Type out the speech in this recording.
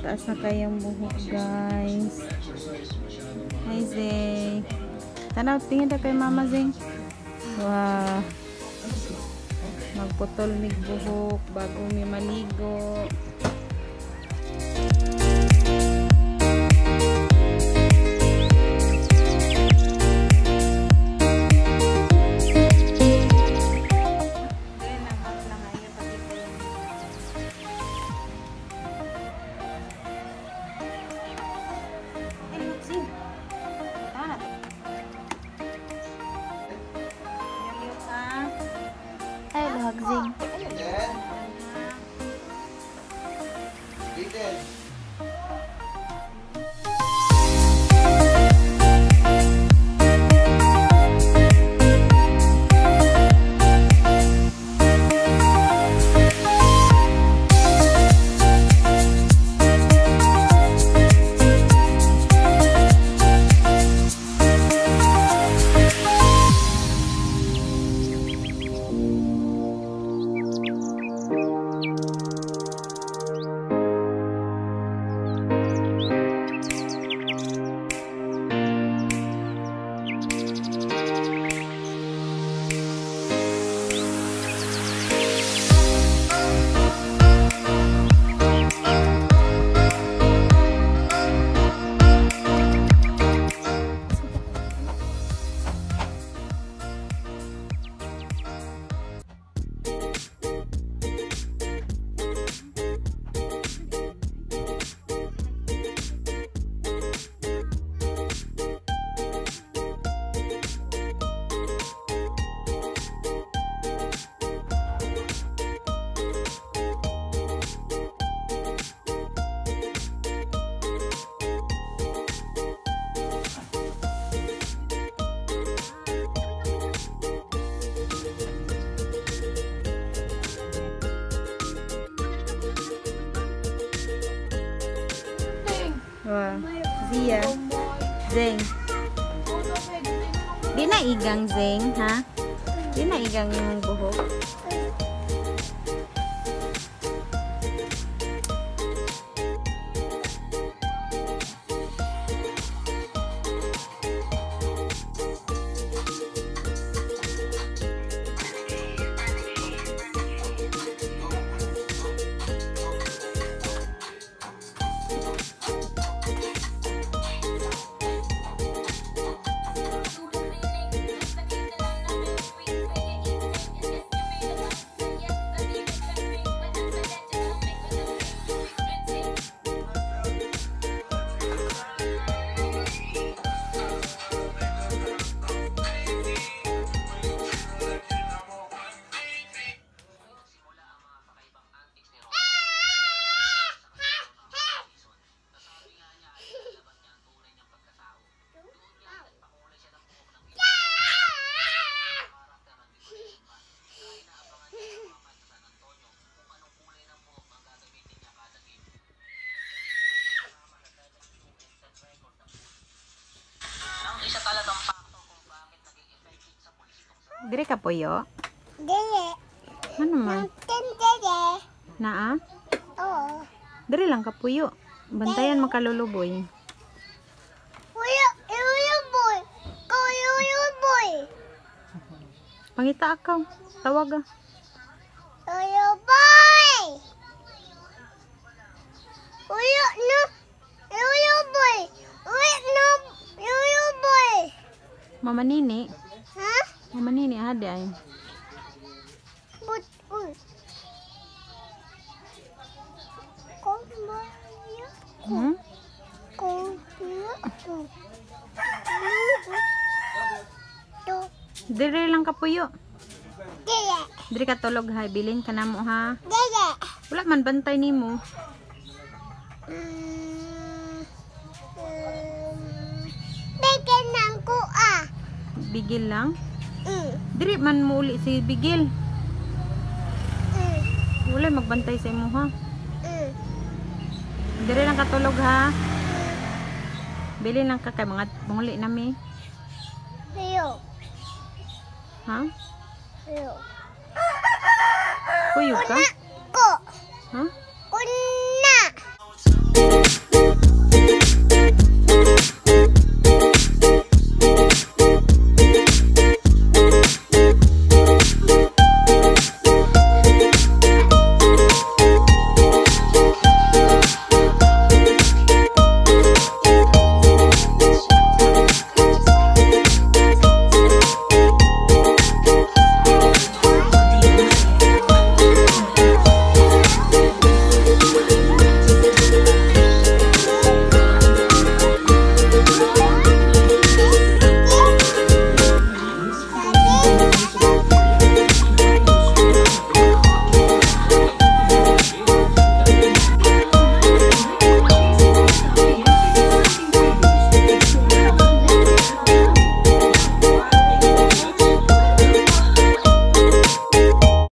mataas na kayang buhok, guys. Hi, Zay. Tanaw, tingin na kay Mama Zing. Wow. Magputol mig buhok bago may maligo. Zing. Wow. Zia. Zeng. Di na igang, Zeng, ha? Di na igang yung buhok. Dire ka puyo? Dili. Ano man? Dili. Naa? Oo. Dire lang ka puyo. Bantayan makaluluboy. Puyo, boy. Puyo, boy. Pangita akaw. Tawag ah. Puyo, boy. Puyo, no. Puyo, boy. Puyo, no. Puyo, boy. Mama Nini. Ha? Mama Nini ada ay. But, Hmm? Dire lang ka puyo. Dili. Dire ka tulog ha. Bilin ka na mo ha. Dili. Wala man bantay nimo. Bigyan ng kuha. Bigil lang. Dire man mo uli si Bigil. Wala magbantay sa imo ha. Dire lang katulog ha. Bili lang ka kay mga muli nami. Puyo. Ha? Puyo. Puyo ka?